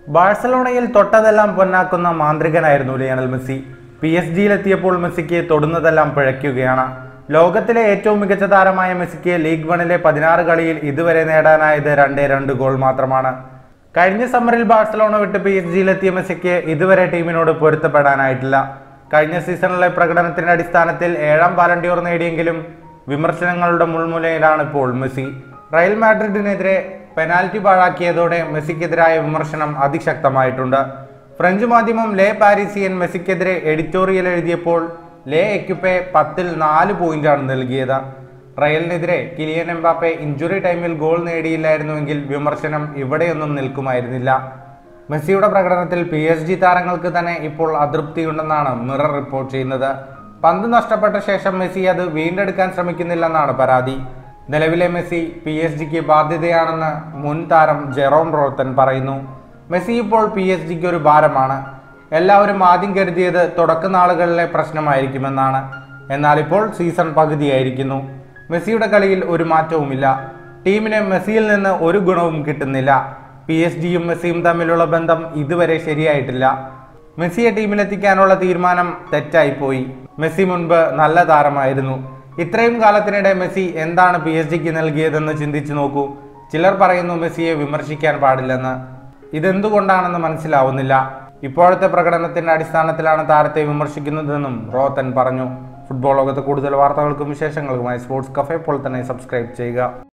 ബാഴ്സലോണയിൽ തൊട്ടതെല്ലാം പൊന്നാക്കുന്ന മാന്ത്രികനായിരുന്നു Lionel Messi. PSG-യിലെത്തിയപ്പോൾ മെസ്സിക്ക് തൊടുന്നതെല്ലാം പിഴയ്ക്കുകയാണ്. ലോകത്തിലെ ഏറ്റവും മികച്ച താരമായ മെസ്സിക്ക് ലീഗ് 1-ലെ 16 കളിയിൽ ഇതുവരെ നേടാനായത് 2 ഗോൾ മാത്രമാണ്. കഴിഞ്ഞ സമ്മറിൽ ബാഴ്സലോണ വിട്ട് PSG-യിലെത്തിയ മെസ്സിക്ക് ഇതുവരെ ടീമിനോട് പൊരുത്തപ്പെടാനായിട്ടില്ല. കഴിഞ്ഞ സീസണിലെ പ്രകടനത്തിന്റെ അടിസ്ഥാനത്തിൽ 7ാം ബാലൺ ഡി നേടിയെങ്കിലും വിമർശനങ്ങളുടെ മുൾമുനയിലാണ് ഇപ്പോൾ മെസ്സി. റയൽ മാഡ്രിഡിനെതിരെ പെനാൽറ്റി പാഴാക്കിയതോടെ മെസ്സിക്കെതിരായ വിമർശനം അതിശക്തമായിട്ടുണ്ട്. ഫ്രഞ്ച് മാധ്യമം ലേ പാരീസിയൻ മെസ്സിക്കെതിരെ എഡിറ്റോറിയൽ എഴുതിയപ്പോൾ ലേ എക്യുപ്പെ 10-ൽ 4 പോയിന്റാണ് നൽകിയത്. റയലിനെതിരെ കിലിയൻ എംബാപ്പെ ഇഞ്ചുറി ടൈമിൽ ഗോൾ നേടിയില്ലായിരുന്നുവെങ്കിൽ വിമർശനം ഇവിടെയൊന്നും നിൽക്കുമായിരുന്നില്ല. മെസ്സിയുടെ പ്രകടനത്തിൽ PSG താരങ്ങൾക്ക് തന്നെ ഇപ്പോൾ അതൃപ്തിയുണ്ടെന്നാണ് മിറർ റിപ്പോർട്ട് ചെയ്യുന്നത്. പന്ത് നഷ്ടപ്പെട്ട ശേഷം മെസ്സി അത് വീണ്ടെടുക്കാൻ ശ്രമിക്കുന്നില്ലെന്നാണ് പരാതി. നിലവിലെ മെസ്സി PSG-ക്ക് ബാധ്യതയാണെന്ന് മുൻ താരം ജെറോം റോത്തൻ പറയുന്നു. മെസ്സി ഇപ്പോൾ PSG-ക്ക് ഒരു ഭാരമാണ്. എല്ലാവരും ആദ്യം കരുതിയത് തുടക്കനാളുകളിലെ പ്രശ്നമായിരിക്കുമെന്നാണ്. എന്നാൽ ഇപ്പോൾ സീസൺ പകുതിയായിരിക്കുന്നു. മെസ്സിയുടെ കളിയിൽ ഒരു മാറ്റവുമില്ല. ടീമിന് മെസ്സിയിൽ നിന്ന് ഒരു ഗുണവും കിട്ടുന്നില്ല. PSG-യും മെസ്സിയും തമ്മിലുള്ള ബന്ധം ഇതുവരെ ശരിയായിട്ടില്ല. മെസ്സിയെ ടീമിലെത്തിക്കാനുള്ള തീരുമാനം തെറ്റായിപ്പോയി. മെസ്സി മുൻപ് നല്ല താരമായിരുന്നു. ഇത്രയും കാലത്തിനിടെ മെസ്സി എന്താണ് PSG-ക്ക് നൽകിയതെന്ന് ചിന്തിച്ചു നോക്കൂ. ചിലർ പറയുന്നു മെസ്സിയെ വിമർശിക്കാൻ പാടില്ലെന്ന്. ഇതെന്തുകൊണ്ടാണെന്ന് മനസ്സിലാവുന്നില്ല. ഇപ്പോഴത്തെ പ്രകടനത്തിന്റെ അടിസ്ഥാനത്തിലാണ് താരത്തെ വിമർശിക്കുന്നതെന്നും റോത്തൻ പറഞ്ഞു. ഫുട്ബോൾ ലോകത്ത് കൂടുതൽ വാർത്തകൾക്കും വിശേഷങ്ങൾക്കുമായി സ്പോർട്സ് കഫേ ഇപ്പോൾ തന്നെ സബ്സ്ക്രൈബ് ചെയ്യുക.